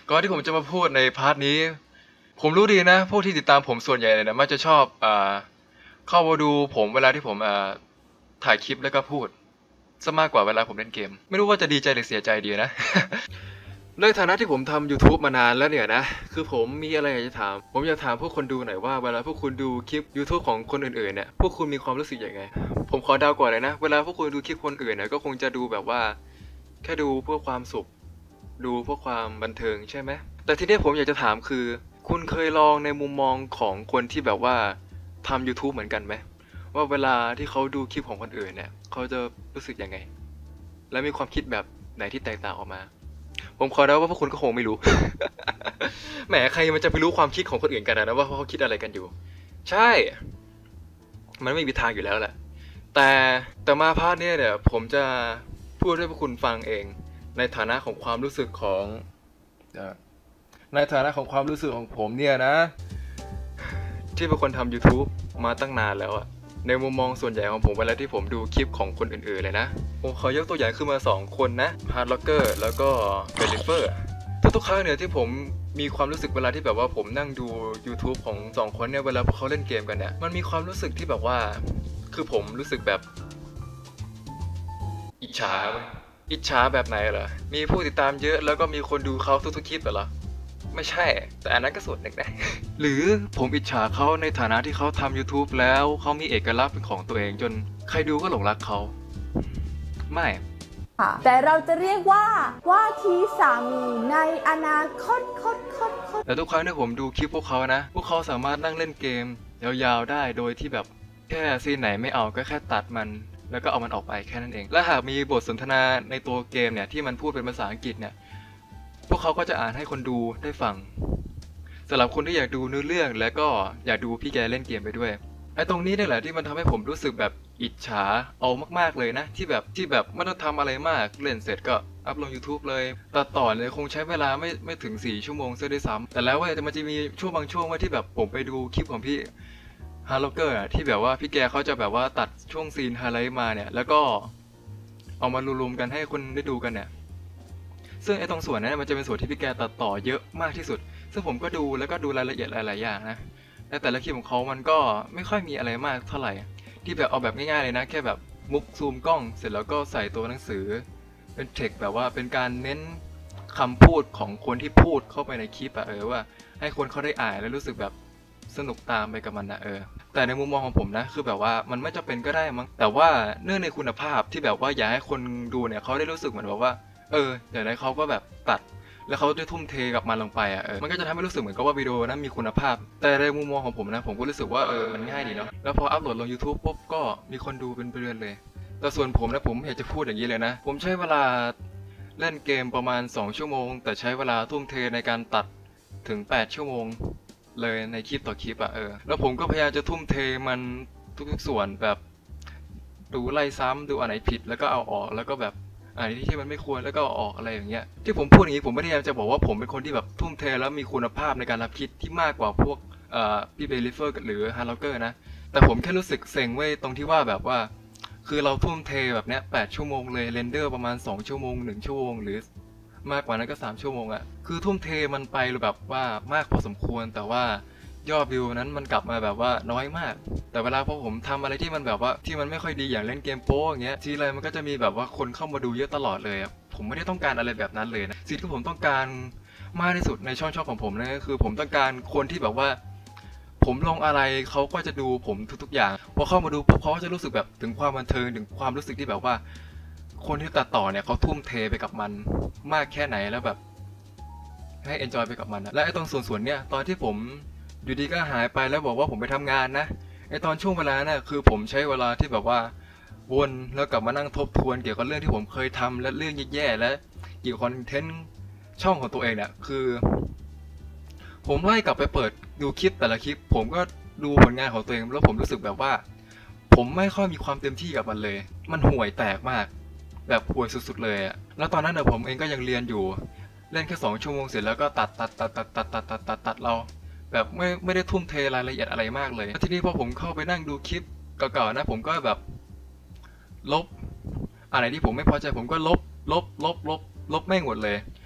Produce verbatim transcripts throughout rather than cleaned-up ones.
ก่อนที่ผมจะมาพูดในพาร์ทนี้ผมรู้ดีนะพวกที่ติดตามผมส่วนใหญ่เลยนะมักจะชอบอ่าเข้ามาดูผมเวลาที่ผมอ่าถ่ายคลิปแล้วก็พูดซะมากกว่าเวลาผมเล่นเกมไม่รู้ว่าจะดีใจหรือเสียใจดีนะ ในฐานะที่ผมทำ YouTube มานานแล้วเนี่ยนะคือผมมีอะไรอยากจะถามผมอยากถามพวกคนดูหน่อยว่าเวลาพวกคุณดูคลิป YouTube ของคนอื่นๆเนี่ยพวกคุณมีความรู้สึกยังไงผมขอเดาก่อนเลยนะเวลาพวกคุณดูคลิปคนอื่นเนี่ยก็คงจะดูแบบว่าแค่ดูเพื่อความสุขดูเพื่อความบันเทิงใช่ไหมแต่ทีนี้ผมอยากจะถามคือคุณเคยลองในมุมมองของคนที่แบบว่าทำ YouTube เหมือนกันไหมว่าเวลาที่เขาดูคลิปของคนอื่นเนี่ยเขาจะรู้สึกยังไงและมีความคิดแบบไหนที่แตกต่างออกมาผมขอเดาว่าพวกคุณก็คงไม่รู้ แหมใครมันจะไปรู้ความคิดของคนอื่นกันนะว่าเขาคิดอะไรกันอยู่ใช่มันไม่มีทางอยู่แล้วแหละแต่แต่มาพาร์ทนี้เนี่ยผมจะพูดให้พวกคุณฟังเองในฐานะของความรู้สึกของในฐานะของความรู้สึกของผมเนี่ยนะที่เป็นคนทำ YouTube มาตั้งนานแล้วอะในมุมมองส่วนใหญ่ของผมเวลาที่ผมดูคลิปของคนอื่นๆเลยนะผมขอยกตัวอย่างขึ้นมาสองคนนะ Hard Locker แล้วก็ Believer ทุกๆครั้งเนี่ยที่ผมมีความรู้สึกเวลาที่แบบว่าผมนั่งดู YouTube ของสองคนเนี่ยเวลาพวกเขาเล่นเกมกันเนี่ยมันมีความรู้สึกที่แบบว่าคือผมรู้สึกแบบอิจฉาอิจฉาแบบไหนเหรอมีผู้ติดตามเยอะแล้วก็มีคนดูเขาทุกๆคลิปเหรอไม่ใช่แต่อันนั้นก็ส่วนหนึ่งนะ หรือผมอิจฉาเขาในฐานะที่เขาทำ YouTube แล้วเขามีเอกลักษณ์เป็นของตัวเองจนใครดูก็หลงรักเขาไม่แต่เราจะเรียกว่าว่าที่สามีในอนาคตคตคตคตแต่ทุกครั้งที่ผมดูคลิปพวกเขานะพวกเขาสามารถนั่งเล่นเกมยาวๆได้โดยที่แบบแค่ซีนไหนไม่เอาก็แค่ตัดมันแล้วก็เอามันออกไปแค่นั้นเองและหากมีบทสนทนาในตัวเกมเนี่ยที่มันพูดเป็นภาษาอังกฤษเนี่ยพวกเขาก็จะอ่านให้คนดูได้ฟังสำหรับคนที่อยากดูเนื้อเรื่องและก็อยากดูพี่แกเล่นเกมไปด้วยไอ้ตรงนี้นี่แหละที่มันทำให้ผมรู้สึกแบบอิจฉาเอามากๆเลยนะที่แบบที่แบบไม่ต้องทำอะไรมากเล่นเสร็จก็อัพลง YouTube เลยตัดต่อเลยคงใช้เวลาไม่ไม่ถึงสี่ชั่วโมงซะด้วยซ้ำแต่แล้วว่ามันจะมีช่วงบางช่วงว่าที่แบบผมไปดูคลิปของพี่ฮาร์ล็อกเกอร์ที่แบบว่าพี่แกเขาจะแบบว่าตัดช่วงซีนไฮไลท์มาเนี่ยแล้วก็เอามารวมๆกันให้คนได้ดูกันเนี่ยซึ่งไอ้ตรงส่วนนั้นมันจะเป็นส่วนที่พี่แกตัดต่อเยอะมากที่สุดซึ่งผมก็ดูแล้วก็ดูรายละเอียดหลายๆอย่างนะแต่แต่ละคลิปของเขามันก็ไม่ค่อยมีอะไรมากเท่าไหร่ที่แบบเอาแบบง่ายๆเลยนะแค่แบบมุกซูมกล้องเสร็จแล้วก็ใส่ตัวหนังสือเป็นเทคแบบว่าเป็นการเน้นคำพูดของคนที่พูดเข้าไปในคลิปอะเออว่าให้คนเขาได้อ่านแล้วรู้สึกแบบสนุกตามไปกับมันนะเออแต่ในมุมมองของผมนะคือแบบว่ามันไม่จำเป็นก็ได้มั้งแต่ว่าเนื่องในคุณภาพที่แบบว่าอยากให้คนดูเนี่ยเขาได้รู้สึกเหมือนแบบว่าเอออย่างไรเขาก็แบบตัดแล้วเขาจะทุ่มเทกับมันลงไปอ่ะเออมันก็จะทำให้รู้สึกเหมือนกับว่าวิดีโอนั้นมีคุณภาพแต่ในมุมมองของผมนะผมก็รู้สึกว่าเออมันง่ายดีเนาะแล้วพออัพโหลดลง YouTube ปุ๊บก็มีคนดูเป็นเดือนเลยแต่ส่วนผมนะผมอยากจะพูดอย่างนี้เลยนะผมใช้เวลาเล่นเกมประมาณสองชั่วโมงแต่ใช้เวลาทุ่มเทในการตัดถึงแปดชั่วโมงเลยในคลิปต่อคลิปอ่ะเออแล้วผมก็พยายามจะทุ่มเทมันทุกๆส่วนแบบดูไล่ซ้ำดูอันไหนผิดแล้วก็เอาออกแล้วก็แบบอันนี้ที่มันไม่ควรแล้วก็ออกอะไรอย่างเงี้ยที่ผมพูดอย่างนี้ผมไม่ได้จะบอกว่าผมเป็นคนที่แบบทุ่มเทแล้วมีคุณภาพในการรับคิดที่มากกว่าพวกเอ่อพี่เบลิเฟอร์หรือฮาร์ล็อกเกอร์นะแต่ผมแค่รู้สึกเซ็งเว้ยตรงที่ว่าแบบว่าคือเราทุ่มเทแบบเนี้ยแปดชั่วโมงเลยเรนเดอร์ประมาณสองชั่วโมงหนึ่งชั่วโมงหรือมากกว่านั้นก็สามชั่วโมงอะคือทุ่มเทมันไปแบบว่ามากพอสมควรแต่ว่ายอดวิวนั้นมันกลับมาแบบว่าน้อยมากแต่เวลาพอผมทำอะไรที่มันแบบว่าที่มันไม่ค่อยดีอย่างเล่นเกมโป้อย่างเงี้ยทีไรมันก็จะมีแบบว่าคนเข้ามาดูเยอะตลอดเลยอ่ะผมไม่ได้ต้องการอะไรแบบนั้นเลยนะสิ่งที่ผมต้องการมากที่สุดในช่องช่องของผมนั่นก็คือผมต้องการคนที่แบบว่าผมลงอะไรเขาก็จะดูผมทุกๆอย่างพอเข้ามาดูปุ๊บเขาก็จะรู้สึกแบบถึงความบันเทิงถึงความรู้สึกที่แบบว่าคนที่ตัดต่อเนี่ยเขาทุ่มเทไปกับมันมากแค่ไหนแล้วแบบให้เอนจอยไปกับมันนะและไอ้ตรงส่วนส่วนเนี้ยตอนที่ผมอยู่ดีก็หายไปแล้วบอกว่าผมไปทำงานนะไอตอนช่วงเวลาน่ะคือผมใช้เวลาที่แบบว่าวนแล้วกลับมานั่งทบทวนเกี่ยวกับเรื่องที่ผมเคยทำและเรื่องแย่ๆและเกี่ยวกับคอนเทนต์ช่องของตัวเองเนี่ยคือผมไล่กลับไปเปิดดูคลิปแต่ละคลิปผมก็ดูผลงานของตัวเองแล้วผมรู้สึกแบบว่าผมไม่ค่อยมีความเต็มที่กับมันเลยมันห่วยแตกมากแบบห่วยสุดๆเลยอะแล้วตอนนั้นเนี่ยผมเองก็ยังเรียนอยู่เล่นแค่สองชั่วโมงเสร็จแล้วก็ตัดตัดตัดตัดตัดตัดตัดตัดตัดเราแบบไม่ไม่ได้ทุ่มเทรายละเอียดอะไรมากเลยทีนี้พอผมเข้าไปนั่งดูคลิปเก่าๆนะผมก็แบบลบอะไรที่ผมไม่พอใจผมก็ลบลบลบลบลบแม่งหมดเลยถ้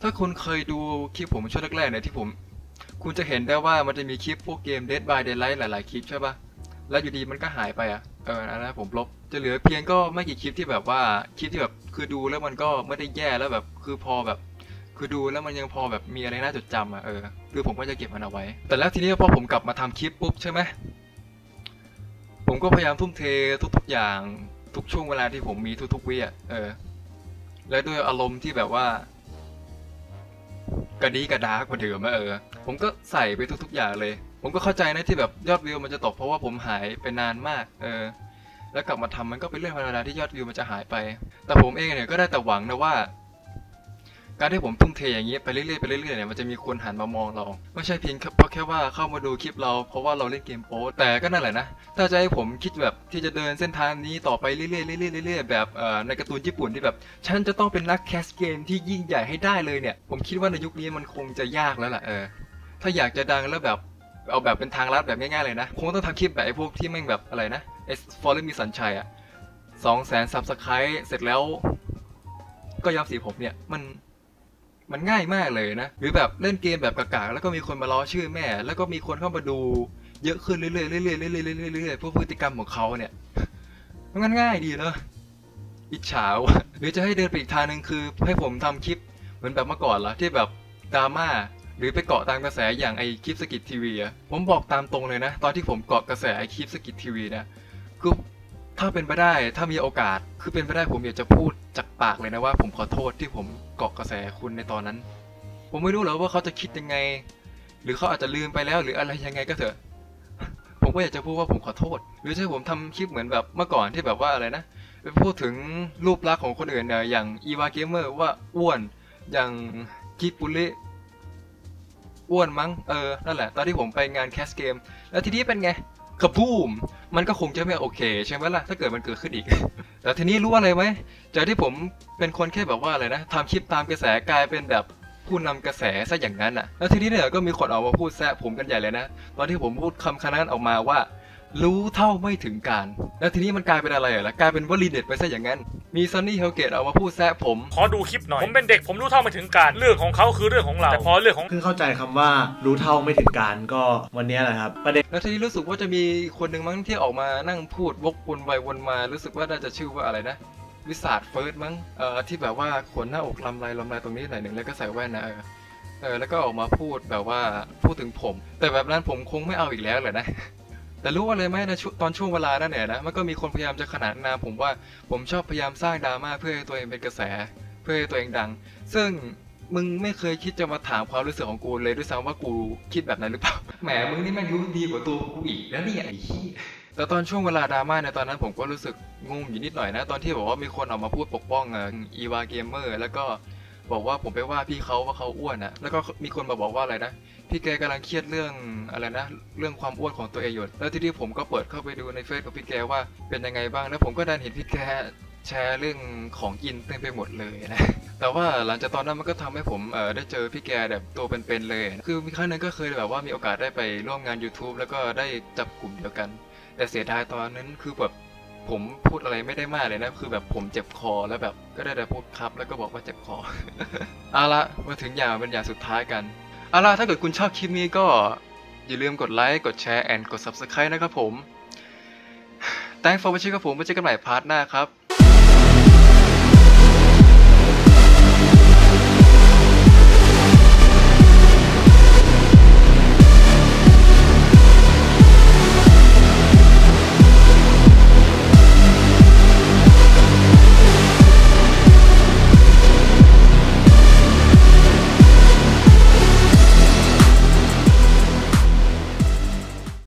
ถ้าคุณเคยดูคลิปผมช่วงแรกๆเนี่ยที่ผมคุณจะเห็นได้ว่ามันจะมีคลิปพวกเกม Dead by Daylight หลายๆคลิปใช่ปะแล้วอยู่ดีมันก็หายไปอ่ะเออนะผมลบจะเหลือเพียงก็ไม่กี่คลิปที่แบบว่าคลิปที่แบบคือดูแล้วมันก็ไม่ได้แย่แล้วแบบคือพอแบบคือดูแล้วมันยังพอแบบมีอะไรน่าจดจำอ่ะเออคือผมก็จะเก็บมันเอาไว้แต่แล้วทีนี้พอผมกลับมาทำคลิปปุ๊บใช่ไหมผมก็พยายามทุ่มเททุกๆอย่างทุกช่วงเวลาที่ผมมีทุกๆวิอ่ะเออและด้วยอารมณ์ที่แบบว่ากระดีกระดากกว่าเดิมอะเออผมก็ใส่ไปทุกๆอย่างเลยผมก็เข้าใจนะที่แบบยอดวิวมันจะตกเพราะว่าผมหายไปนานมากเออแล้วกลับมาทำมันก็เป็นเรื่องธรรมดาที่ยอดวิวมันจะหายไปแต่ผมเองเนี่ยก็ได้แต่หวังนะว่าการที่ผมทุ่มเทอย่างนี้ไปเรื่อยๆไปเรื่อยๆเนี่ยมันจะมีคนหันมามองเราไม่ใช่เพียงเพราะแค่ว่าเข้ามาดูคลิปเราเพราะว่าเราเล่นเกมโป๊แต่ก็นั่นแหละนะถ้าจะให้ผมคิดแบบที่จะเดินเส้นทางนี้ต่อไปเรื่อยๆเรื่อยๆเรื่อยๆแบบเอ่อในการ์ตูนญี่ปุ่นที่แบบฉันจะต้องเป็นนักแคสเกมที่ยิ่งใหญ่ให้ได้เลยเนี่ยผมคิดว่าในยุคนี้มันคงจะยากแล้วล่ะเออถ้าอยากจะดังแล้วแบบเอาแบบเป็นทางลัดแบบง่ายๆเลยนะคงต้องทำคลิปแบบไอ้พวกที่แม่งแบบอะไรนะไอ้ฟอร์เรมีสัญชัยอะสองแสนซับสไครต์เสร็จแล้วก็ย้อมสีผมเนี่ยมันมันง่ายมากเลยนะหรือแบบเล่นเกมแบบกากๆแล้วก็มีคนมาล้อชื่อแม่แล้วก็มีคนเข้ามาดูเยอะขึ้นเรื่อยๆเรื่อยๆเรื่อยๆเรื่อยๆพวกพฤติกรรมของเขาเนี่ยมันง่ายดีเนอะอิจฉาว่ะหรือจะให้เดินไปอีกทางนึงคือให้ผมทำคลิปเหมือนแบบเมื่อก่อนละที่แบบดราม่าหรือไปเกาะตามกระแสอย่างไอคลิปสกิททีวีอะผมบอกตามตรงเลยนะตอนที่ผมเกาะกระแสไอคลิปสกิททีวีเนี่ยคือถ้าเป็นไปได้ถ้ามีโอกาสคือเป็นไปได้ผมอยากจะพูดจากปากเลยนะว่าผมขอโทษที่ผมเกาะกระแสคุณในตอนนั้นผมไม่รู้หรอกว่าเขาจะคิดยังไงหรือเขาอาจจะลืมไปแล้วหรืออะไรยังไงก็เถอะผมก็อยากจะพูดว่าผมขอโทษหรือถ้าผมทำคลิปเหมือนแบบเมื่อก่อนที่แบบว่าอะไรนะไปพูดถึงรูปลักษณ์ของคนอื่นเนี่ยอย่างอีวาเกมเมอร์ว่าอ้วนอย่างกิปุริอ้วนมั้งเออนั่นแหละตอนที่ผมไปงานแคสเกมแล้วทีนี้เป็นไงกระพูมมันก็คงจะไม่โอเคใช่ไหมล่ะถ้าเกิดมันเกิดขึ้นอีก แต่ทีนี้รู้อะไรไหมจากที่ผมเป็นคนแค่แบบว่าอะไรนะทำคลิปตามกระแสกลายเป็นแบบผู้นำกระแสซะอย่างนั้นอ่ะแล้วทีนี้เนี่ยก็มีคนออกมาพูดแซะผมกันใหญ่เลยนะตอนที่ผมพูดคำคำนั้นออกมาว่ารู้เท่าไม่ถึงการแล้วทีนี้มันกลายเป็นอะไรอ่ะล่ะกลายเป็นวลีเด็ดไปซะอย่างนั้นมีซันนี่เฮลเกตออกมาพูดแซะผมขอดูคลิปหน่อยผมเป็นเด็กผมรู้เท่าไม่ถึงการเรื่องของเขาคือเรื่องของเราแต่พอเรื่องของเพิ่งเข้าใจคำว่ารู้เท่าไม่ถึงการก็วันนี้แหละครับประเด็นแล้วทีนี้รู้สึกว่าจะมีคนหนึ่งมั้งที่ออกมานั่งพูดวกวนไปวนมารู้สึกว่าน่าจะชื่อว่าอะไรนะวิสาดเฟิร์สมั้งเอ่อที่แบบว่าขนหน้าอกลำไรลำไรตรงนี้หน่อยหนึ่งแล้วก็ใส่แว่นนะเออเออแล้วก็ออกมาพูดแบบว่าพูดถึงผมแต่แบบนั้นผมคงไม่เอาอีกแล้วแหละนะแต่รู้ว่าเลยไหมนะตอนช่วงเวลานั้นเนี่ยนะมันก็มีคนพยายามจะขนานนามผมว่าผมชอบพยายามสร้างดราม่าเพื่อให้ตัวเองเป็นกระแสเพื่อให้ตัวเองดังซึ่งมึงไม่เคยคิดจะมาถามความรู้สึกของกูเลยด้วยซ้ำว่ากูคิดแบบนั้นหรือเปล่าแหมมึงนี่แม่งรู้ดีกว่าตัวกูอีกแล้วเนี่ยไอ้ขี้แต่ตอนช่วงเวลาดราม่าในตอนนั้นผมก็รู้สึกงงอยู่นิดหน่อยนะตอนที่บอกว่ามีคนออกมาพูดปกป้องอ่ะอีวาเกมเมอร์แล้วก็บอกว่าผมไปว่าพี่เขาว่าเขาอ้วนอ่ะแล้วก็มีคนมาบอกว่าอะไรนะพี่แกกำลังเครียดเรื่องอะไรนะเรื่องความอ้วนของตัวเองอยู่แล้วทีนี้ผมก็เปิดเข้าไปดูในเฟซของพี่แกว่าเป็นยังไงบ้างแล้วผมก็ดันเห็นพี่แกแชร์เรื่องของกินเต็มไปหมดเลยนะแต่ว่าหลังจากตอนนั้นมันก็ทำให้ผมเออได้เจอพี่แกแบบตัวเป็นๆเลยคือมีครั้งนึงก็เคยแบบว่ามีโอกาสได้ไปร่วมงาน YouTube แล้วก็ได้จับกลุ่มเดียวกันแต่เสียดายตอนนั้นคือแบบผมพูดอะไรไม่ได้มากเลยนะคือแบบผมเจ็บคอแล้วแบบก็ได้แต่พูดครับแล้วก็บอกว่าเจ็บคอ เอาละมาถึงอย่างเป็นอย่างสุดท้ายกันเอาละถ้าเกิดคุณชอบคลิปนี้ก็อย่าลืมกดไลค์กดแชร์ and กด ซับสไครบ์ นะครับผม Thanks for watching ครับผมไว้เจอกันใหม่พาร์ทหน้าครับ